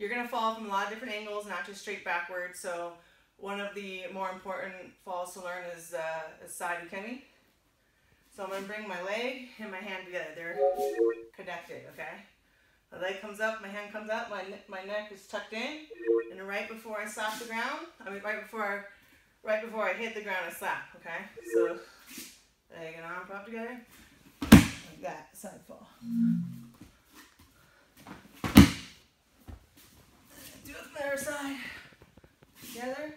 you're going to fall from a lot of different angles, not just straight backwards. So one of the more important falls to learn is side Ukemi. So I'm going to bring my leg and my hand together. They're connected, okay? The leg comes up, my hand comes up, my neck is tucked in, and right before I slap the ground, right before I hit the ground, I slap, okay? So leg and arm pop together, like that, side fall. Do it from the other side, together,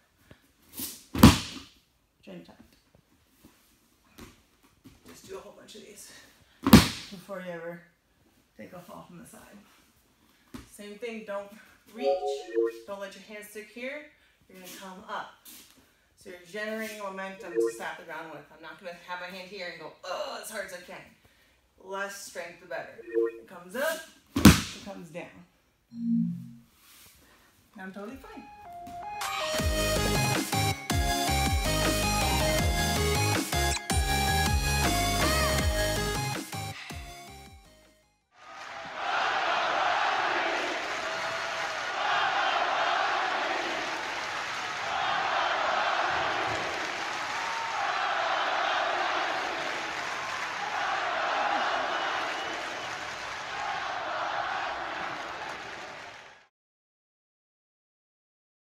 join tight. Just do a whole bunch of these before you ever take a fall from the side. Same thing, don't reach, don't let your hands stick here, you're going to come up. So you're generating momentum to slap the ground with. I'm not going to have my hand here and go, oh, as hard as I can. Less strength, the better. It comes up, it comes down. I'm totally fine.